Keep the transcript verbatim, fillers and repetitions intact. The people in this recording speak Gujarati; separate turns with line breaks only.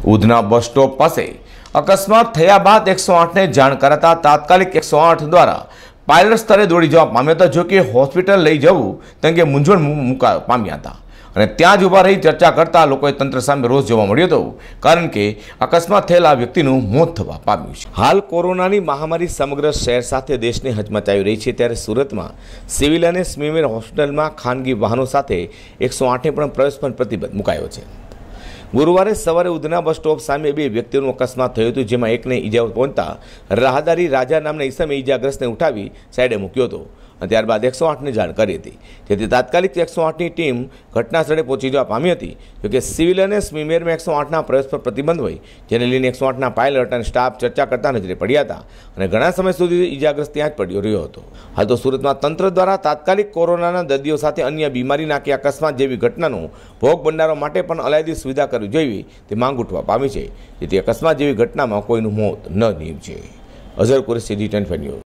ઉધના બસ સ્ટોપ પાસે અકસ્માત થયા બાદ એકસો આઠને જાણ કરાતા તાત્કાલિક એકસો આઠ દ્વારા પાયલટ સ્તરે દોડી જવા પામ્યા હતા। જો કે હોસ્પિટલ લઈ જવું તે અંગે મૂંઝવણ મુકા પામ્યા હતા અને ત્યાં જ ઊભા રહી ચર્ચા કરતા લોકોએ તંત્ર સામે રોષ જોવા મળ્યો હતો, કારણ કે અકસ્માત થયેલા વ્યક્તિનું મોત થવા પામ્યું છે। હાલ કોરોનાની મહામારી સમગ્ર શહેર સાથે દેશને હચમચાવી રહી છે, ત્યારે સુરતમાં સિવિલ અને સ્મીમેર હોસ્પિટલમાં ખાનગી વાહનો સાથે એકસો આઠને પણ પ્રવેશ પર પ્રતિબંધ મુકાયો છે। ગુરુવારે સવારે ઉધના બસ સ્ટોપ સામે બે વ્યક્તિઓનું અકસ્માત થયું હતું, જેમાં એકને ઈજાઓ પહોંચતા રાહદારી રાજા નામના ઈસમે ઈજાગ્રસ્તને ઉઠાવી સાઈડે મૂક્યો હતો અને ત્યારબાદ એકસો આઠની જાણ કરી હતી, જેથી તાત્કાલિક એકસો આઠની ટીમ ઘટના સ્થળે પહોંચી જવા પામી હતી। જોકે સિવિલ અને સ્મીમેરમાં એકસો આઠના પ્રવેશ પર પ્રતિબંધ હોય, જેને લઈને એકસો આઠના પાયલટ અને સ્ટાફ ચર્ચા કરતા નજરે પડ્યા હતા અને ઘણા સમય સુધી ઈજાગ્રસ્ત ત્યાં જ પડ્યો રહ્યો હતો। હાલ તો સુરતમાં તંત્ર દ્વારા તાત્કાલિક કોરોનાના દર્દીઓ સાથે અન્ય બીમારીના કે અકસ્માત જેવી ઘટનાનો ભોગ બનનારા માટે પણ અલાયદી સુવિધા કરવી જોઈએ તે માંગ ઉઠવા પામી છે, જેથી અકસ્માત જેવી ઘટનામાં કોઈનું મોત ન નીપજે। Azhar Qureshi, G ten news.